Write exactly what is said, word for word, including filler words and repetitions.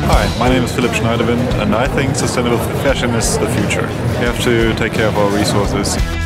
Hi, my name is Philipp Schneiderwind and I think sustainable fashion is the future. We have to take care of our resources.